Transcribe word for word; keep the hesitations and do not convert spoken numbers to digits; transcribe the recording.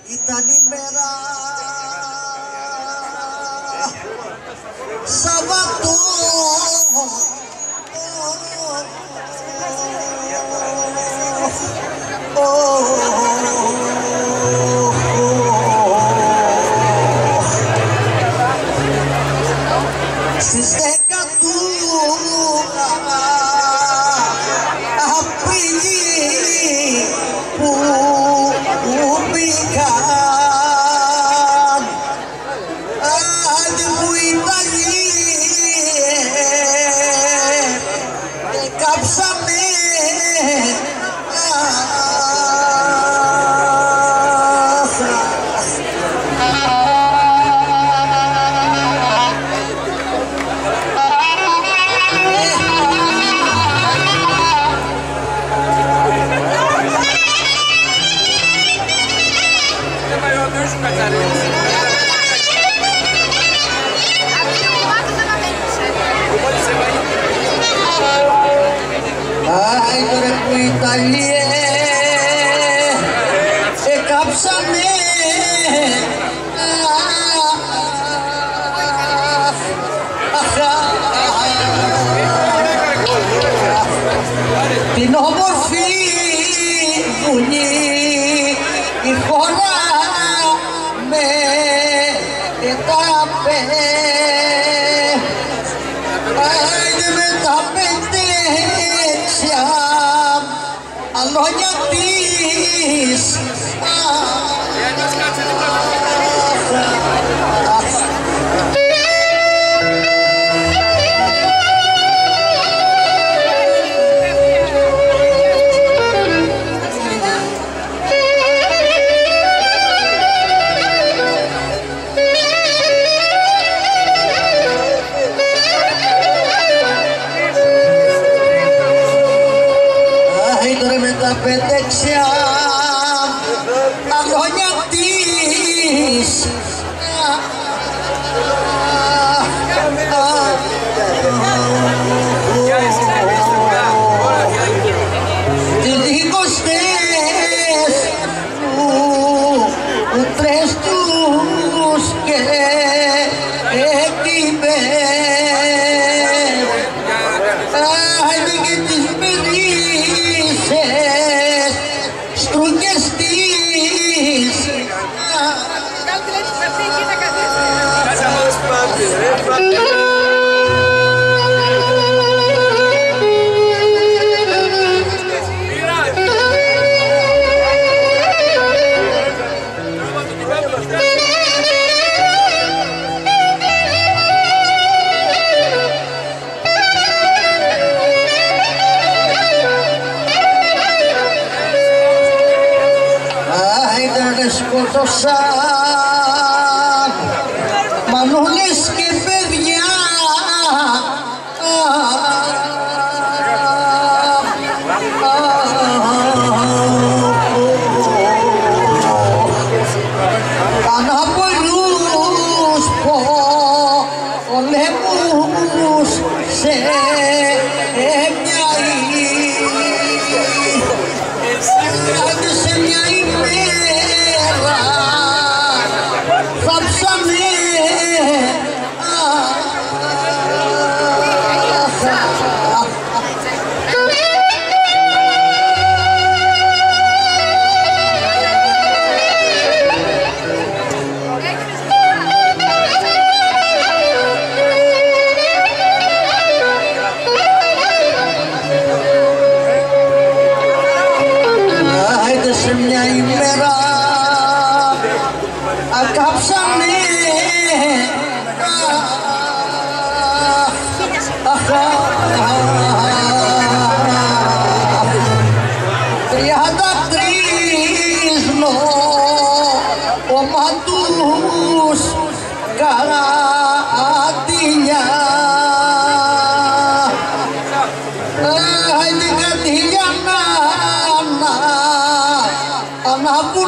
Ήταν ημέρα Σαββατό. Στις δέκα του Απρίλη που μπήκαν άντε που Ιταλοί κάψανε Άι τώρα που οι Ιταλοί εκάψανε την όμορφη βουλή η χώρα με τα με τα πεντέξια αλόγια της τα πεντέξια αγώνια της τις δικοστές του τρες τους και εκειμές και τις μυρίσες στρούγγες της σκότωσαν μανούλες και παιδιά αναπολούς πολέμους σε μια σε μια ημέρα θάψαμε σε μια ημέρα ακάψανε τριάντα τρεις νοματούς καρατήλια την κατήλια να αναβούν